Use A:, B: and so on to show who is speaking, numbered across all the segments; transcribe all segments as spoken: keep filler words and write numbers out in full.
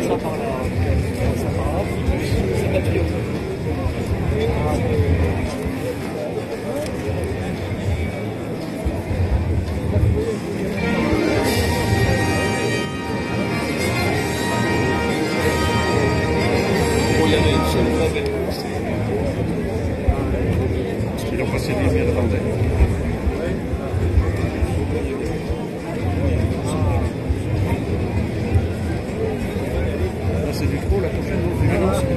A: ça par là. Ça par là. C'est pas tuyau. Bon, il y avait une seule fois belle. Parce qu'ils ont passé des miens de randonnée. C'est du trop, la prochaine du vélo, c'est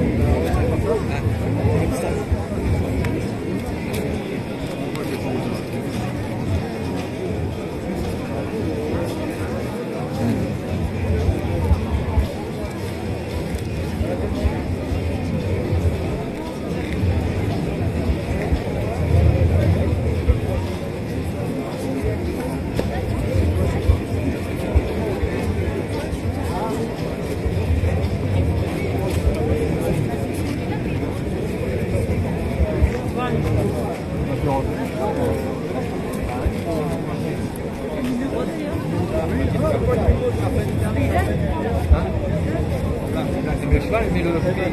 A: le cheval, mais le...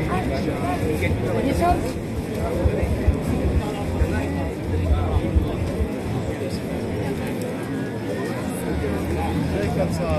A: Comme ça.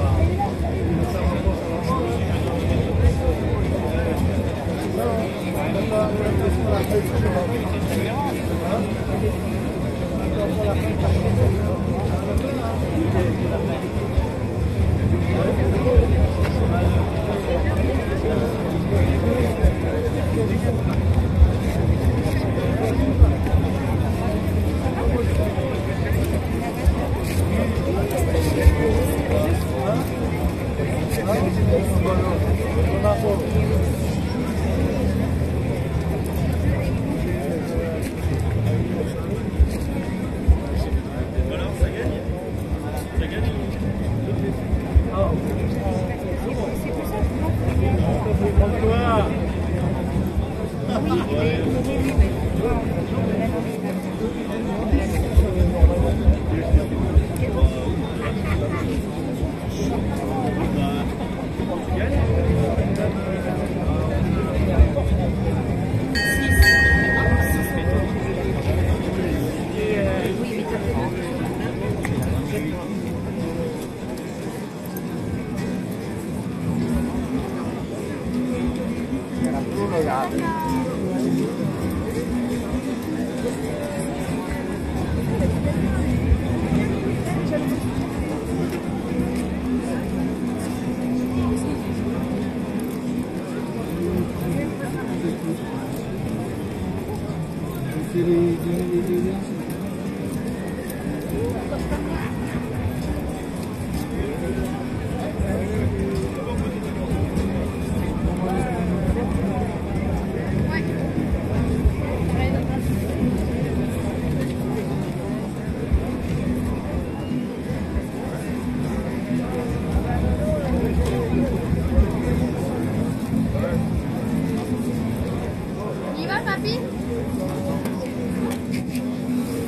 B: ¿Y vas, papi?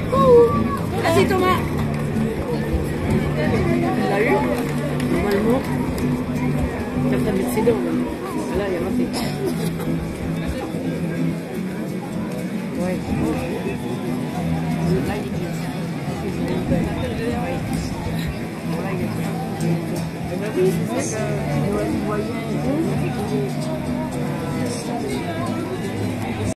B: Vas-y Thomas. Il l'a eu. Normalement. Il est en train de mettre ses dents. Là, il a raté. Ouais. Là, il est bien. Là, il est bien. Oui, c'est ça que vous voyez.